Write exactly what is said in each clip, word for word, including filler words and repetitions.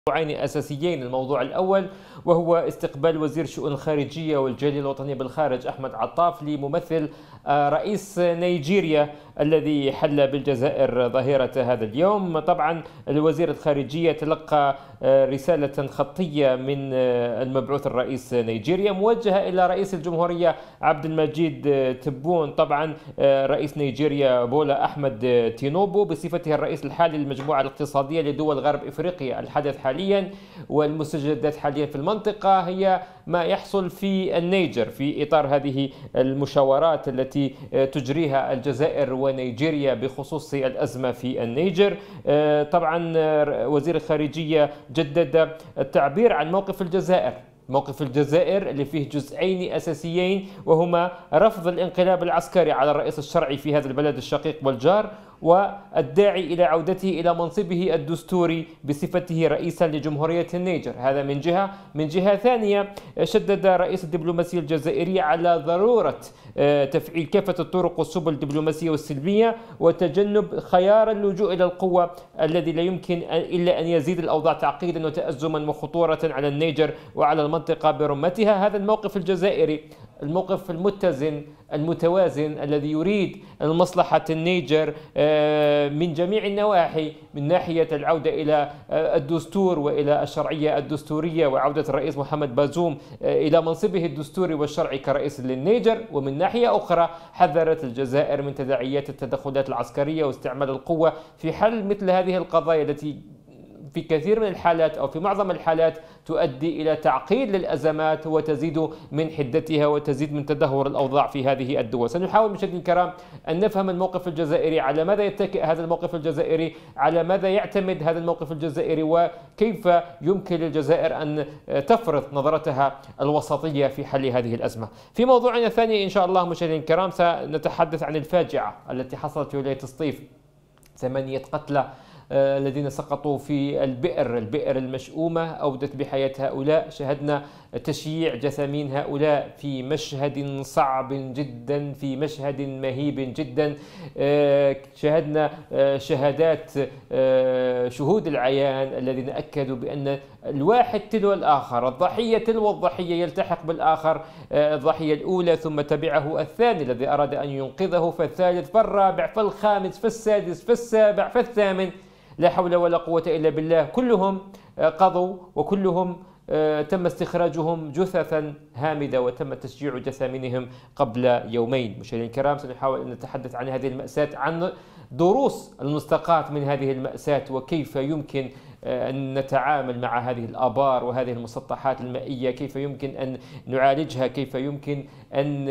موضوعين أساسيين. الموضوع الأول وهو استقبال وزير الشؤون الخارجية والجالية الوطنية بالخارج أحمد عطاف لممثل رئيس نيجيريا الذي حل بالجزائر ظهيرة هذا اليوم. طبعا الوزير الخارجية تلقى رسالة خطية من المبعوث الرئيس نيجيريا موجهة إلى رئيس الجمهورية عبد المجيد تبون، طبعا رئيس نيجيريا بولا أحمد تينوبو بصفته الرئيس الحالي للمجموعة الاقتصادية لدول غرب إفريقيا. الحدث حاليا والمستجدات حاليا في المنطقة هي ما يحصل في النيجر في إطار هذه المشاورات التي تجريها الجزائر ونيجيريا بخصوص الأزمة في النيجر. طبعا وزير الخارجية جدد التعبير عن موقف الجزائر موقف الجزائر اللي فيه جزئين أساسيين، وهما رفض الانقلاب العسكري على الرئيس الشرعي في هذا البلد الشقيق والجار، والداعي إلى عودته إلى منصبه الدستوري بصفته رئيسا لجمهورية النيجر. هذا من جهة. من جهة ثانية شدد رئيس الدبلوماسية الجزائرية على ضرورة تفعيل كافة الطرق والسبل الدبلوماسية والسلمية وتجنب خيار اللجوء إلى القوة الذي لا يمكن إلا أن يزيد الأوضاع تعقيدا وتأزما وخطورة على النيجر وعلى المنطقة برمتها. هذا الموقف الجزائري، الموقف المتزن المتوازن الذي يريد مصلحة النيجر من جميع النواحي، من ناحية العودة إلى الدستور وإلى الشرعية الدستورية وعودة الرئيس محمد بازوم إلى منصبه الدستوري والشرعي كرئيس للنيجر، ومن ناحية أخرى حذرت الجزائر من تداعيات التدخلات العسكرية واستعمال القوة في حل مثل هذه القضايا التي في كثير من الحالات أو في معظم الحالات تؤدي إلى تعقيد للأزمات وتزيد من حدتها وتزيد من تدهور الأوضاع في هذه الدول. سنحاول مشاهدينا الكرام أن نفهم الموقف الجزائري، على ماذا يتكئ هذا الموقف الجزائري، على ماذا يعتمد هذا الموقف الجزائري، وكيف يمكن للجزائر أن تفرض نظرتها الوسطية في حل هذه الأزمة. في موضوعنا الثاني إن شاء الله مشاهدينا الكرام سنتحدث عن الفاجعة التي حصلت في ولاية سطيف، ثمانية قتلى الذين سقطوا في البئر البئر المشؤومة أودت بحياة هؤلاء. شهدنا تشييع جثامين هؤلاء في مشهد صعب جدا، في مشهد مهيب جدا. شهدنا شهادات شهود العيان الذين أكدوا بأن الواحد تلو الآخر، الضحية تلو الضحية، يلتحق بالآخر الضحية الأولى ثم تبعه الثاني الذي أراد أن ينقذه، فالثالث فالرابع فالخامس فالسادس فالسابع فالثامن، لا حول ولا قوة إلا بالله. كلهم قضوا وكلهم تم استخراجهم جثثا هامدة وتم تشجيع جثامينهم قبل يومين. مشاهدينا الكرام سنحاول أن نتحدث عن هذه المأساة، عن دروس المستقاة من هذه المأساة، وكيف يمكن أن نتعامل مع هذه الآبار وهذه المسطحات المائية، كيف يمكن أن نعالجها، كيف يمكن أن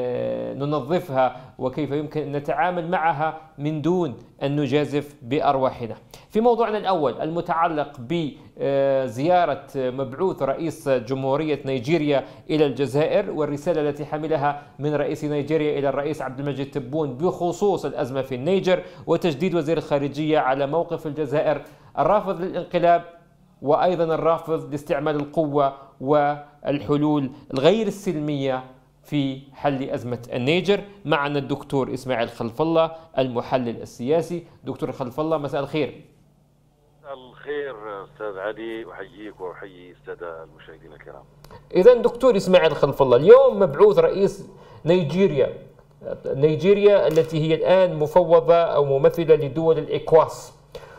ننظفها، وكيف يمكن أن نتعامل معها من دون أن نجازف بأرواحنا. في موضوعنا الأول المتعلق بزيارة مبعوث رئيس جمهورية نيجيريا إلى الجزائر والرسالة التي حملها من رئيس نيجيريا إلى الرئيس عبد المجيد تبون بخصوص الأزمة في النيجر، وتجديد وزير الخارجية على موقف الجزائر الرافض للانقلاب وأيضا الرافض لاستعمال القوة والحلول الغير السلمية في حل أزمة النيجر. معنا الدكتور إسماعيل خلف الله المحلل السياسي. دكتور خلف الله مساء الخير. مساء الخير أستاذ علي، أحييك وأحيي السادة المشاهدين الكرام. إذا دكتور إسماعيل خلف الله، اليوم مبعوث رئيس نيجيريا نيجيريا التي هي الآن مفوضة أو ممثلة لدول الإكواس،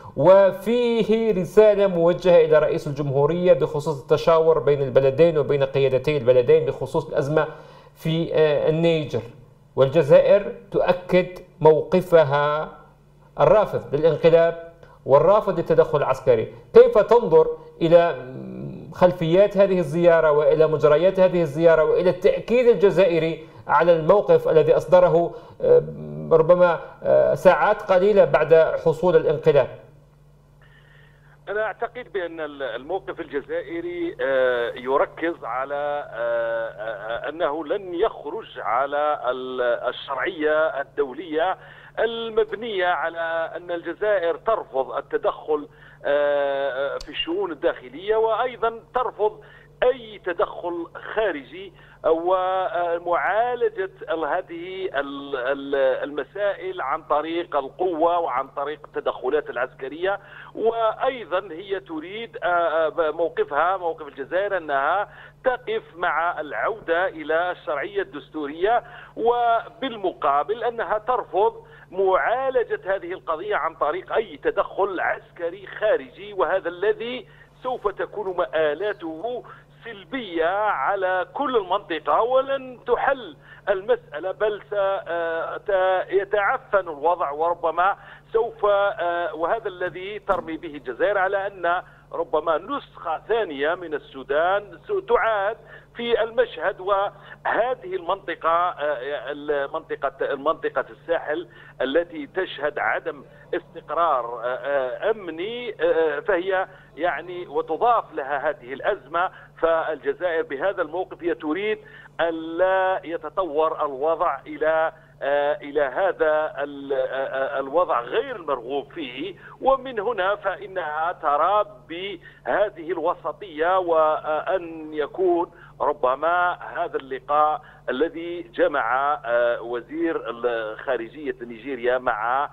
وفيه رسالة موجهة إلى رئيس الجمهورية بخصوص التشاور بين البلدين وبين قيادتي البلدين بخصوص الأزمة في النيجر، والجزائر تؤكد موقفها الرافض للانقلاب والرافض للتدخل العسكري. كيف تنظر إلى خلفيات هذه الزيارة وإلى مجريات هذه الزيارة وإلى التأكيد الجزائري على الموقف الذي أصدره ربما ساعات قليلة بعد حصول الانقلاب؟ أنا أعتقد بأن الموقف الجزائري يركز على أنه لن يخرج على الشرعية الدولية المبنية على أن الجزائر ترفض التدخل في الشؤون الداخلية، وأيضا ترفض أي تدخل خارجي ومعالجة هذه المسائل عن طريق القوة وعن طريق التدخلات العسكرية. وأيضا هي تريد موقفها موقف الجزائر أنها تقف مع العودة إلى الشرعية الدستورية، وبالمقابل أنها ترفض معالجة هذه القضية عن طريق أي تدخل عسكري خارجي، وهذا الذي سوف تكون مآلاته سلبية على كل المنطقة، ولن تحل المسألة بل سيتعفن الوضع، وربما سوف وهذا الذي ترمي به الجزائر على أن ربما نسخة ثانية من السودان تعاد في المشهد. وهذه المنطقة المنطقة المنطقة الساحل التي تشهد عدم استقرار أمني، فهي يعني وتضاف لها هذه الأزمة، فالجزائر بهذا الموقف هي تريد ألا يتطور الوضع إلى إلى هذا الوضع غير المرغوب فيه. ومن هنا فإنها ترى بهذه الوسطية، وأن يكون ربما هذا اللقاء الذي جمع وزير خارجية نيجيريا مع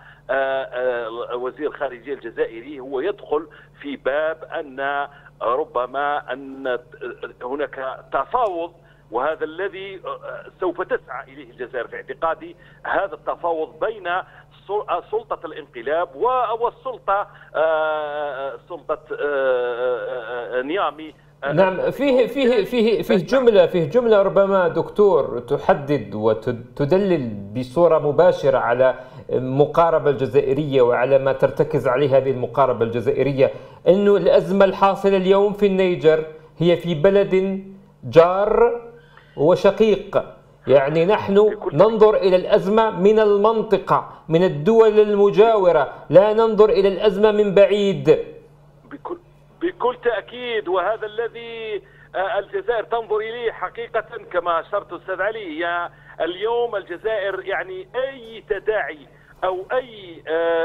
وزير الخارجية الجزائري هو يدخل في باب أن ربما أن هناك تفاوض، وهذا الذي سوف تسعى إليه الجزائر في اعتقادي، هذا التفاوض بين سلطة الانقلاب والسلطة سلطة نيامي. نعم، فيه فيه فيه فيه جملة فيه جملة ربما دكتور تحدد وتدلل بصورة مباشرة على المقاربة الجزائرية وعلى ما ترتكز عليه هذه المقاربة الجزائرية، أنه الأزمة الحاصلة اليوم في النيجر هي في بلد جار وشقيق. يعني نحن ننظر إلى الأزمة من المنطقة، من الدول المجاورة، لا ننظر إلى الأزمة من بعيد. بكل بكل تأكيد، وهذا الذي الجزائر تنظر إليه حقيقة كما أشرت أستاذ علي. هي اليوم الجزائر يعني أي تداعي أو أي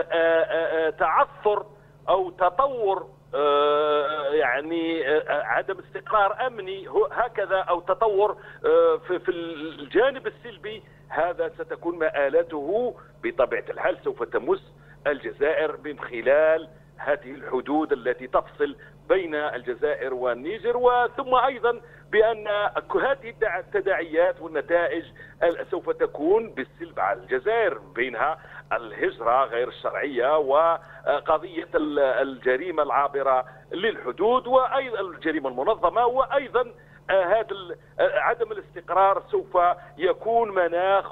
تعثر أو تطور يعني عدم استقرار أمني هكذا أو تطور في الجانب السلبي، هذا ستكون مآلاته بطبيعة الحال سوف تمس الجزائر من خلال هذه الحدود التي تفصل بين الجزائر والنيجر، وثم أيضا بأن هذه التداعيات والنتائج سوف تكون بالسلب على الجزائر، بينها الهجرة غير الشرعية وقضية الجريمة العابرة للحدود وأيضا الجريمة المنظمة، وأيضا هذا عدم الاستقرار سوف يكون مناخ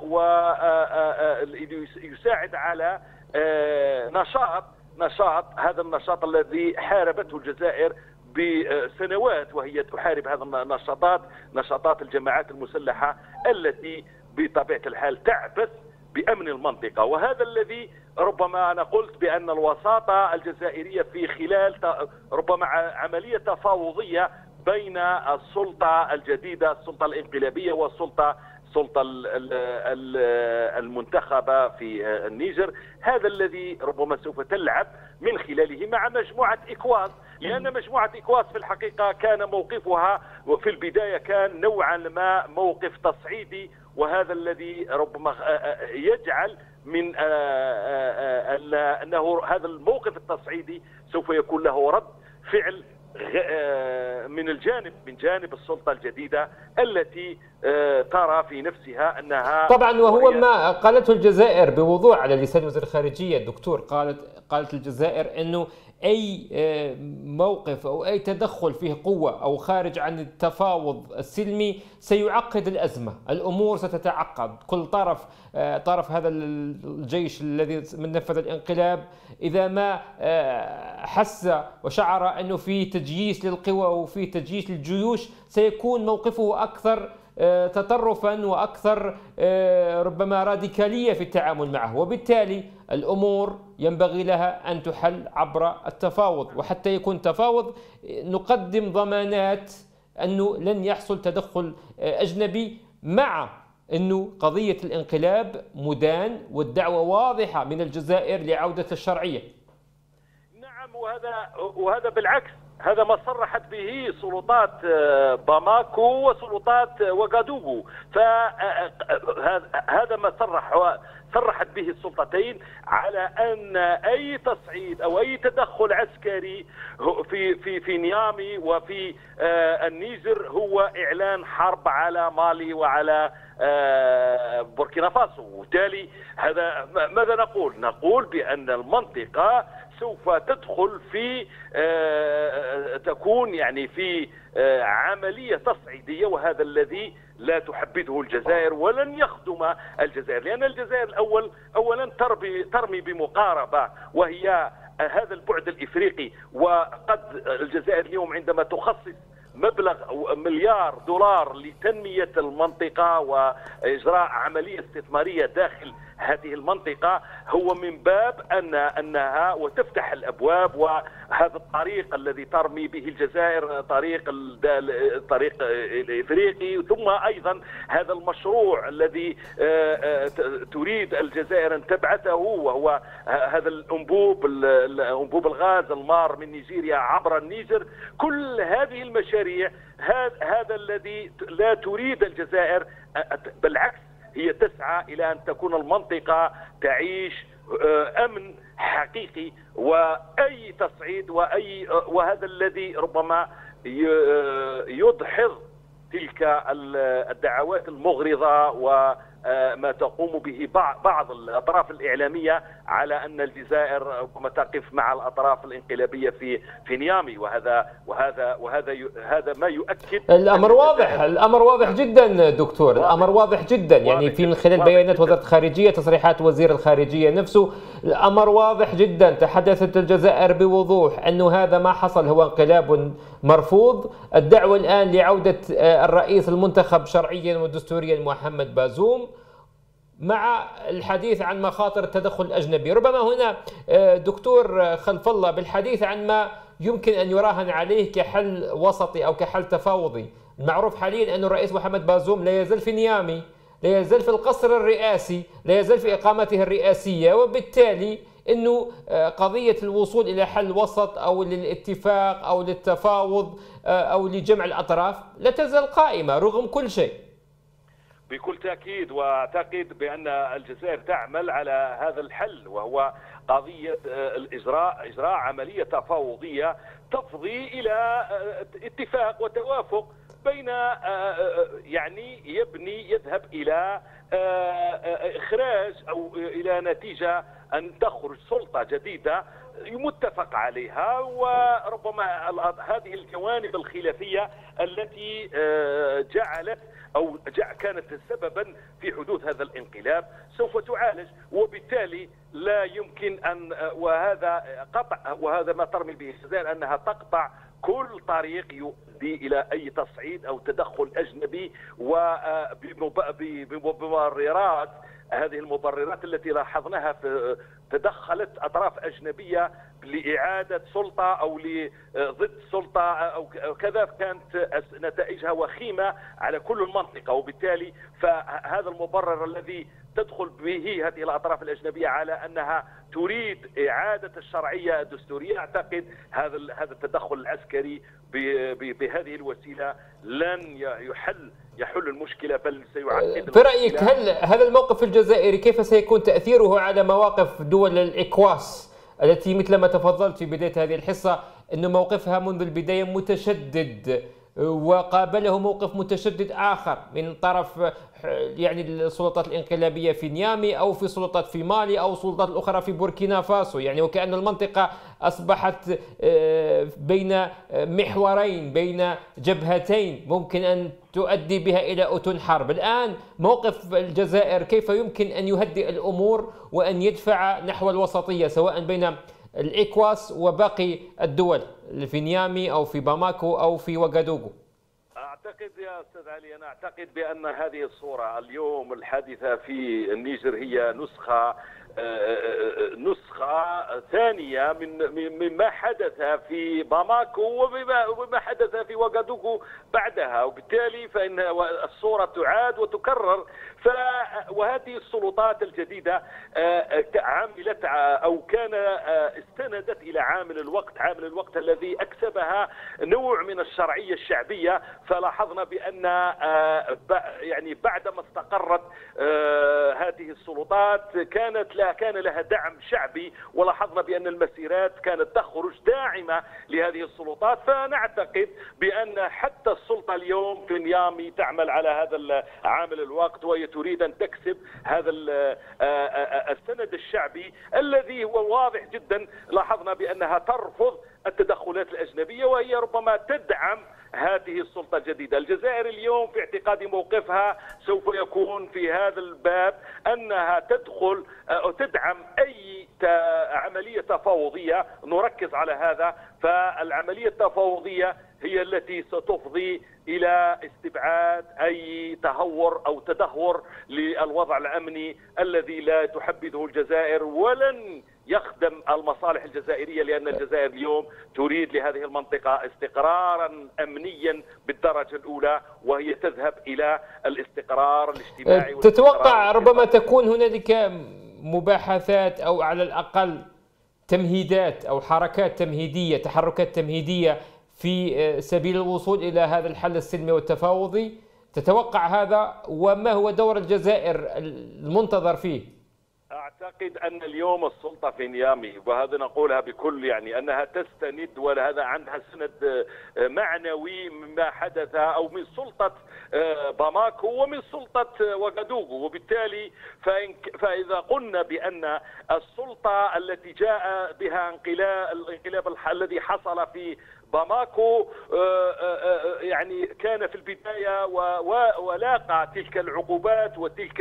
ويساعد على نشاط نشاط هذا النشاط الذي حاربته الجزائر بسنوات، وهي تحارب هذا النشاطات نشاطات الجماعات المسلحة التي بطبيعة الحال تعبث بأمن المنطقة. وهذا الذي ربما أنا قلت بأن الوساطة الجزائرية في خلال ربما عملية تفاوضية بين السلطة الجديدة السلطة الانقلابية والسلطة السلطة المنتخبة في النيجر، هذا الذي ربما سوف تلعب من خلاله مع مجموعة إكواس، لأن مجموعة إكواس في الحقيقة كان موقفها في البداية كان نوعا ما موقف تصعيدي، وهذا الذي ربما يجعل من أنه هذا الموقف التصعيدي سوف يكون له رد فعل من الجانب من جانب السلطة الجديدة التي ترى في نفسها أنها طبعا، وهو ما قالته الجزائر بوضوح على لسان وزير الخارجية الدكتور. قالت قالت الجزائر أنه أي موقف أو أي تدخل فيه قوة أو خارج عن التفاوض السلمي سيعقد الأزمة، الأمور ستتعقد. كل طرف طرف هذا الجيش الذي من نفذ الانقلاب إذا ما حس وشعر أنه في تجييش للقوى وفي تجييش للجيوش سيكون موقفه أكثر تطرفا وأكثر ربما راديكالية في التعامل معه، وبالتالي الأمور ينبغي لها أن تحل عبر التفاوض. وحتى يكون تفاوض نقدم ضمانات أنه لن يحصل تدخل أجنبي، مع أنه قضية الانقلاب مدان والدعوة واضحة من الجزائر لعودة الشرعية. نعم، وهذا وهذا بالعكس، هذا ما صرحت به سلطات باماكو وسلطات وغادوغو، فهذا ما صرح صرحت به السلطتين على ان اي تصعيد او اي تدخل عسكري في في في نيامي وفي النيجر هو اعلان حرب على مالي وعلى بوركينا فاسو. وبالتالي هذا ماذا نقول؟ نقول بان المنطقه سوف تدخل في تكون يعني في عمليه تصعيديه، وهذا الذي لا تحبذه الجزائر ولن يخدم الجزائر، لأن الجزائر الأول أولا ترمي ترمي بمقاربة وهي هذا البعد الإفريقي. وقد الجزائر اليوم عندما تخصص مبلغ مليار دولار لتنمية المنطقة وإجراء عملية استثمارية داخل هذه المنطقة هو من باب أن أنها وتفتح الأبواب. وهذا الطريق الذي ترمي به الجزائر طريق الطريق الإفريقي، ثم أيضا هذا المشروع الذي تريد الجزائر أن تبعثه وهو هذا الأنبوب أنبوب الغاز المار من نيجيريا عبر النيجر. كل هذه المشاريع هذا الذي لا تريد الجزائر، بالعكس هي تسعى إلى أن تكون المنطقة تعيش أمن حقيقي، وأي تصعيد وأي وهذا الذي ربما يدحض تلك الدعوات المغرضة وما تقوم به بعض الأطراف الإعلامية على أن الجزائر ربما تقف مع الأطراف الانقلابية في في نيامي. وهذا وهذا وهذا هذا ما يؤكد الأمر واضح. الأمر واضح جدا دكتور، الأمر واضح جدا، يعني في من خلال بيانات وزارة الخارجية، تصريحات وزير الخارجية نفسه، الأمر واضح جدا. تحدثت الجزائر بوضوح أنه هذا ما حصل هو انقلاب مرفوض. الدعوة الآن لعودة الرئيس المنتخب شرعيا ودستوريا محمد بازوم، مع الحديث عن مخاطر التدخل الأجنبي. ربما هنا دكتور خلف الله بالحديث عن ما يمكن أن يراهن عليه كحل وسطي أو كحل تفاوضي. المعروف حاليا أن الرئيس محمد بازوم لا يزال في نيامي، لا يزال في القصر الرئاسي، لا يزال في إقامته الرئاسية، وبالتالي أنه قضية الوصول إلى حل وسط أو للاتفاق أو للتفاوض أو لجمع الأطراف لا تزال قائمة رغم كل شيء. بكل تأكيد، وأعتقد بأن الجزائر تعمل على هذا الحل، وهو قضية الإجراء إجراء عملية تفاوضية تفضي إلى اتفاق وتوافق بين يعني يبني يذهب إلى إخراج أو إلى نتيجة أن تخرج سلطة جديدة متفق عليها. وربما هذه الجوانب الخلافية التي جعلت أو كانت سببا في حدوث هذا الانقلاب سوف تعالج، وبالتالي لا يمكن أن وهذا قطع وهذا ما ترمي به الجزائر أنها تقطع كل طريق يؤدي إلى أي تصعيد أو تدخل أجنبي، وبمبررات هذه المبررات التي لاحظناها في تدخلت أطراف أجنبية لإعادة سلطة أو ضد سلطة أو كذا، كانت نتائجها وخيمة على كل المنطقة. وبالتالي فهذا المبرر الذي تدخل به هذه الأطراف الأجنبية على أنها تريد إعادة الشرعية الدستورية، أعتقد هذا هذا التدخل العسكري بهذه الوسيلة لن يحل يحل المشكلة، بل سيعقد. في رأيك هل هذا الموقف الجزائري كيف سيكون تأثيره على مواقف دول الإكواس التي مثل ما تفضلت في بداية هذه الحصة أن موقفها منذ البداية متشدد، وقابله موقف متشدد آخر من طرف يعني السلطات الانقلابية في نيامي أو في سلطات في مالي أو سلطات أخرى في بوركينا فاسو، يعني وكأن المنطقة أصبحت بين محورين، بين جبهتين ممكن أن تؤدي بها إلى أتون حرب. الآن موقف الجزائر كيف يمكن أن يهدئ الأمور وأن يدفع نحو الوسطية سواء بين الإكواس وباقي الدول في نيامي أو في باماكو أو في وغادوغو؟ أعتقد يا أستاذ علي، أنا أعتقد بأن هذه الصورة اليوم الحادثة في النيجر هي نسخة نسخة ثانية من مما حدث في باماكو وبما حدث في وغادوغو بعدها، وبالتالي فإن الصورة تعاد وتكرر. ف وهذه السلطات الجديدة عملت أو كان استندت إلى عامل الوقت، عامل الوقت الذي أكسبها نوع من الشرعية الشعبية. فلاحظنا بأن يعني بعدما استقرت هذه السلطات كانت لها كان لها دعم شعبي، ولاحظنا بأن المسيرات كانت تخرج داعمة لهذه السلطات. فنعتقد بأن حتى السلطة اليوم في نيامي تعمل على هذا عامل الوقت، وهي تريد أن تكسب هذا السند الشعبي الذي هو واضح جدا. لاحظنا بأنها ترفض التدخلات الأجنبية، وهي ربما تدعم هذه السلطة الجديدة. الجزائر اليوم في اعتقادي موقفها سوف يكون في هذا الباب أنها تدخل أو تدعم أي عملية تفاوضية، نركز على هذا. فالعملية التفاوضية هي التي ستفضي إلى استبعاد أي تهور أو تدهور للوضع الأمني الذي لا تحبذه الجزائر ولن يخدم المصالح الجزائرية، لأن الجزائر اليوم تريد لهذه المنطقة استقرارا أمنيا بالدرجة الأولى، وهي تذهب إلى الاستقرار الاجتماعي. تتوقع ربما تكون هنالك مباحثات أو على الأقل تمهيدات أو حركات تمهيدية، تحركات تمهيدية في سبيل الوصول إلى هذا الحل السلمي والتفاوضي؟ تتوقع هذا؟ وما هو دور الجزائر المنتظر فيه؟ أعتقد أن اليوم السلطة في نيامي، وهذا نقولها بكل يعني أنها تستند وهذا عندها سند معنوي مما حدث أو من سلطة باماكو ومن سلطة وغادوغو. وبالتالي فإذا قلنا بأن السلطة التي جاء بها انقلاب الانقلاب الذي حصل في باماكو يعني كان في البداية ولاقى تلك العقوبات وتلك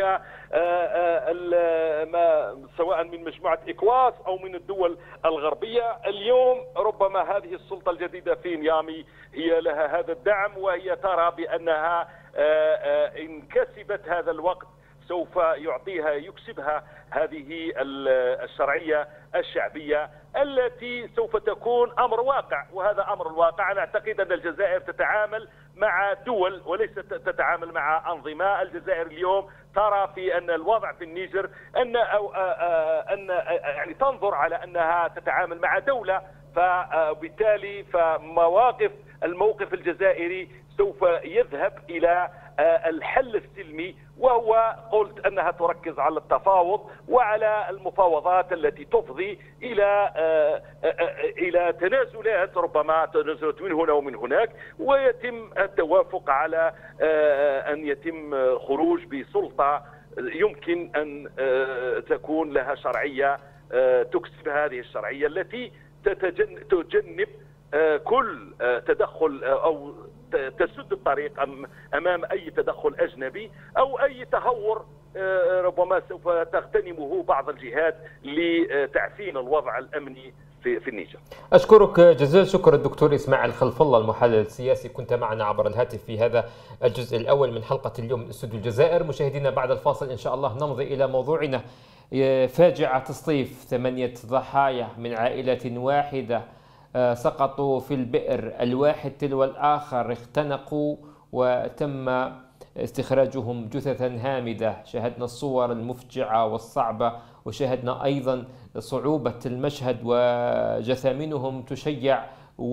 ما سواء من مجموعة إكواس أو من الدول الغربية. اليوم ربما هذه السلطة الجديدة في نيامي هي لها هذا الدعم، وهي ترى بأنها إن كسبت هذا الوقت سوف يعطيها يكسبها هذه الشرعية الشعبية التي سوف تكون أمر واقع. وهذا أمر الواقع. أنا أعتقد أن الجزائر تتعامل مع دول وليست تتعامل مع أنظمة. الجزائر اليوم ترى في أن الوضع في النيجر أن أو أن يعني تنظر على أنها تتعامل مع دولة، فبالتالي فمواقف الموقف الجزائري سوف يذهب إلى الحل السلمي، وهو قلت أنها تركز على التفاوض وعلى المفاوضات التي تفضي إلى إلى تنازلات، ربما تنازلات من هنا ومن هناك، ويتم التوافق على أن يتم خروج بسلطة يمكن أن تكون لها شرعية تكسب هذه الشرعية التي تجنب كل تدخل أو تسد الطريق أمام أي تدخل أجنبي أو أي تهور ربما سوف تغتنمه بعض الجهات لتعفين الوضع الأمني في في النيجر. أشكرك جزيل شكر الدكتور إسماعيل خلف الله المحلل السياسي، كنت معنا عبر الهاتف في هذا الجزء الأول من حلقة اليوم من استوديو الجزائر. مشاهدينا بعد الفاصل إن شاء الله نمضي إلى موضوعنا. فاجعة سطيف، ثمانية ضحايا من عائلة واحدة سقطوا في البئر، الواحد تلو الآخر اختنقوا وتم استخراجهم جثثا هامدة. شاهدنا الصور المفجعة والصعبة، وشاهدنا أيضا صعوبة المشهد وجثامينهم تشيع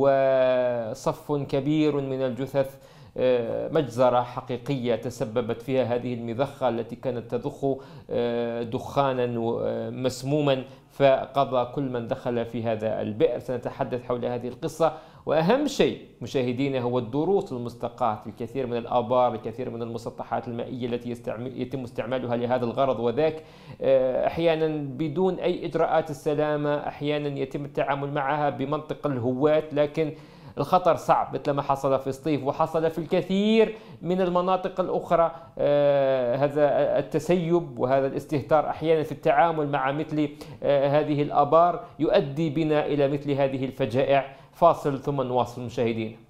وصف كبير من الجثث. مجزرة حقيقية تسببت فيها هذه المضخة التي كانت تضخ دخانا مسموما، فقضى كل من دخل في هذا البئر. سنتحدث حول هذه القصة، وأهم شيء مشاهدينا هو الدروس المستقاة في الكثير من الآبار، الكثير من المسطحات المائية التي يتم استعمالها لهذا الغرض، وذاك أحيانا بدون أي إجراءات السلامة، أحيانا يتم التعامل معها بمنطق الهواة، لكن الخطر صعب مثل ما حصل في سطيف وحصل في الكثير من المناطق الأخرى. آه هذا التسيب وهذا الاستهتار أحيانا في التعامل مع مثل آه هذه الآبار يؤدي بنا إلى مثل هذه الفجائع. فاصل ثم نواصل مشاهدينا.